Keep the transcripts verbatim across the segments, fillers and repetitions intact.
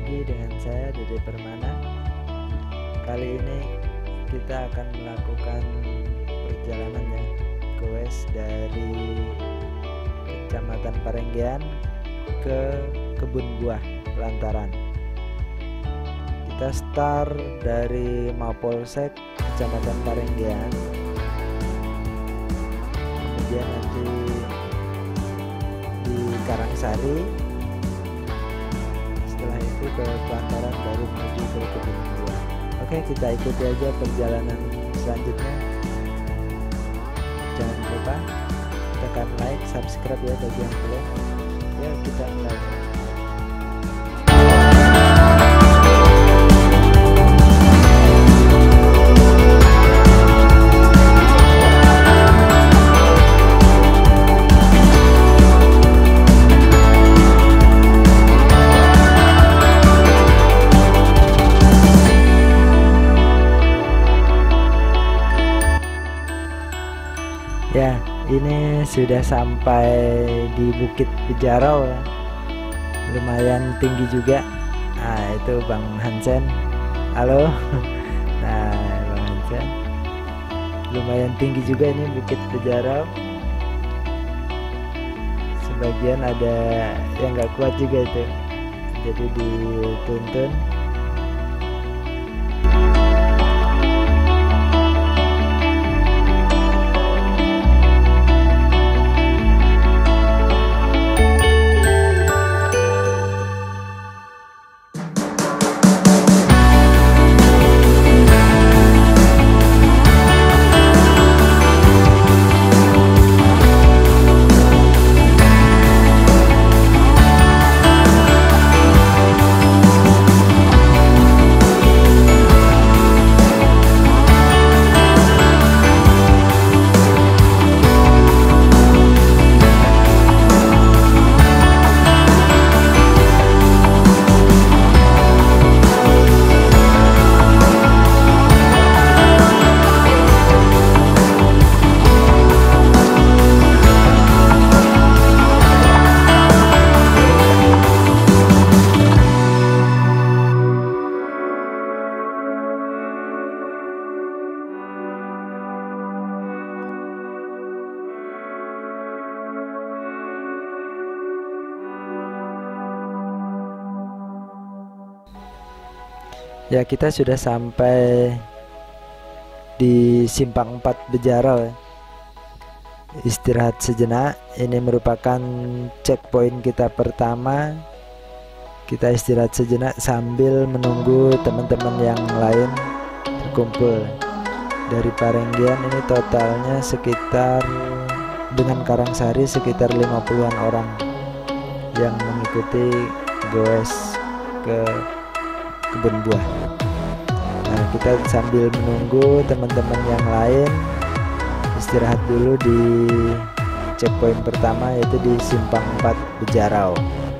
lagi dengan saya Dede Permana. Kali ini kita akan melakukan perjalanannya goes dari Kecamatan Parenggean ke Kebun Buah Lantaran. Kita start dari Mapolsek Kecamatan Parenggean, kemudian nanti di Karangsari, setelah itu ke Lantaran, baru menuju ke Kebun Buah. Oke, kita ikuti aja perjalanan selanjutnya. Jangan lupa tekan like, subscribe ya bagi yang belum. Ya, kita mulai. Ya, ini sudah sampai di Bukit Bejarau ya. Lumayan tinggi juga. Nah, itu Bang Hansen. Halo. Nah, Bang Hansen. Lumayan tinggi juga ini Bukit Bejarau. Sebagian ada yang nggak kuat juga itu. Jadi dituntun. Ya, kita sudah sampai di Simpang empat Bejarau ya. Istirahat sejenak. Ini merupakan checkpoint kita pertama. Kita istirahat sejenak sambil menunggu teman-teman yang lain berkumpul. Dari Parenggean ini totalnya sekitar, dengan Karangsari sekitar lima puluhan orang yang mengikuti goes ke Kebun Buah. Nah, kita sambil menunggu teman-teman yang lain istirahat dulu di checkpoint pertama, yaitu di Simpang empat Bejarau.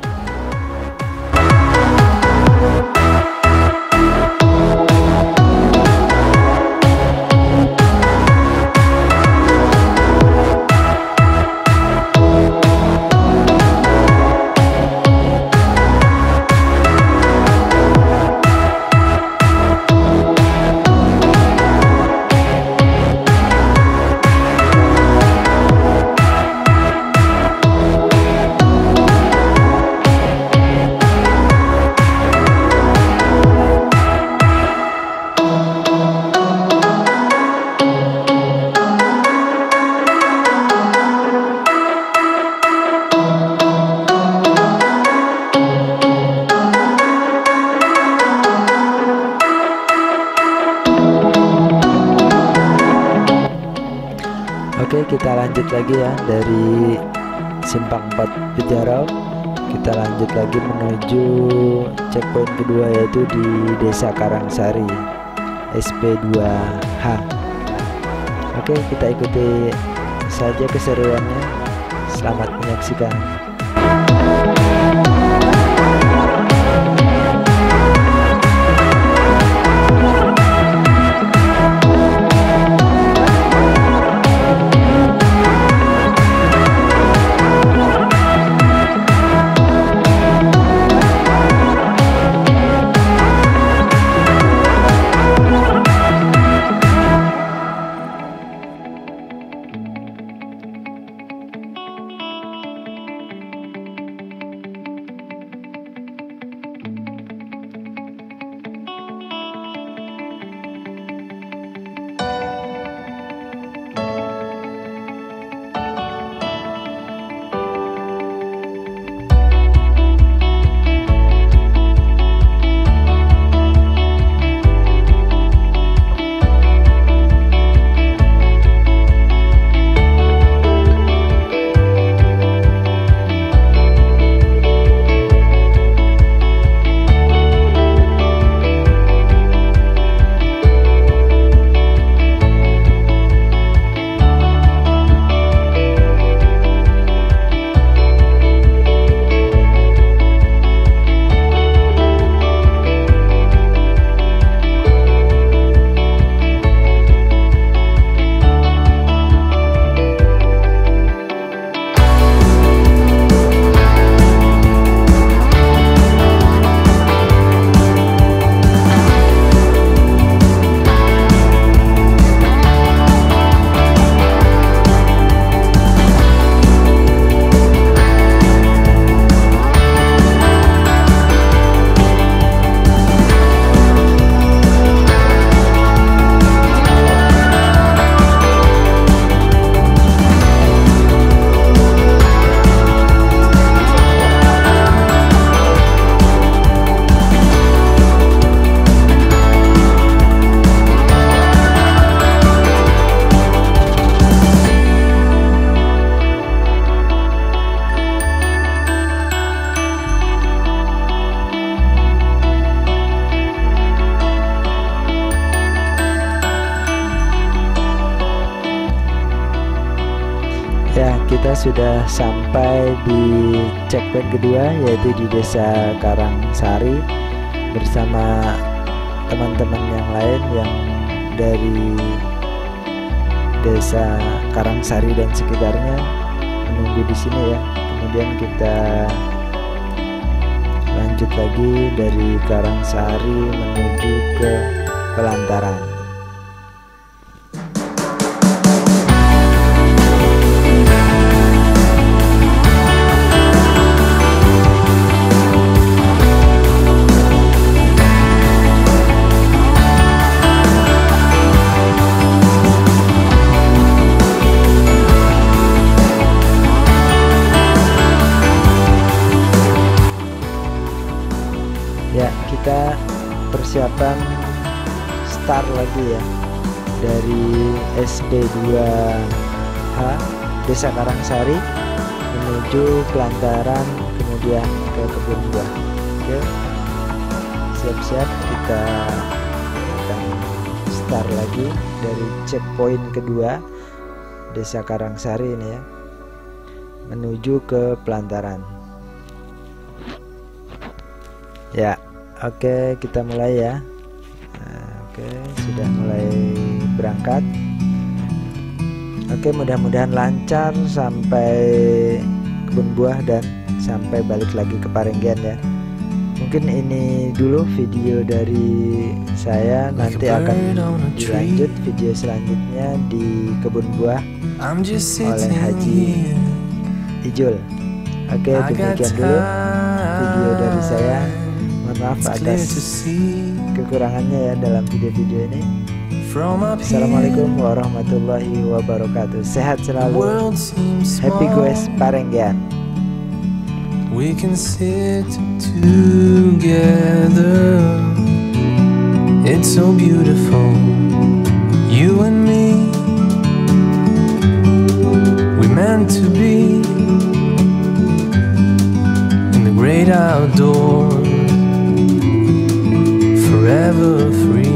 Oke, kita lanjut lagi ya dari Simpang empat Bejarau. Kita lanjut lagi menuju checkpoint kedua, yaitu di Desa Karangsari S P dua H. Oke, kita ikuti saja keseruannya. Selamat menyaksikan. sudah sampai di checkpoint kedua, yaitu di Desa Karangsari bersama teman-teman yang lain yang dari Desa Karangsari dan sekitarnya menunggu di sini ya. Kemudian kita lanjut lagi dari Karangsari menuju ke Pelantaran. Ya, kita persiapan start lagi ya dari S D dua H Desa Karangsari menuju Pelantaran, kemudian ke Kebun Buah. Oke, siap-siap, kita akan start lagi dari checkpoint kedua Desa Karangsari ini ya, menuju ke Pelantaran. Ya, oke, kita mulai ya. Nah, oke, sudah mulai berangkat. Oke, mudah-mudahan lancar sampai Kebun Buah dan sampai balik lagi ke Parenggian ya. Mungkin ini dulu video dari saya, nanti akan dilanjut video selanjutnya di Kebun Buah oleh Haji Ijul. Oke, demikian dulu video dari saya. Maaf atas kekurangannya ya dalam video-video ini. Assalamualaikum warahmatullahi wabarakatuh. Sehat selalu. Happy Goes Parenggian. We can sit together. It's so beautiful, you and me. We meant to be in the great outdoors, forever free.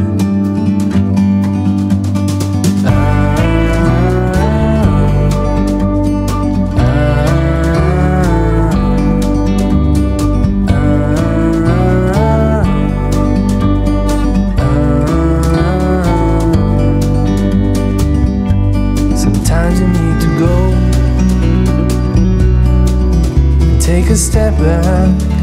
Sometimes you need to go and take a step back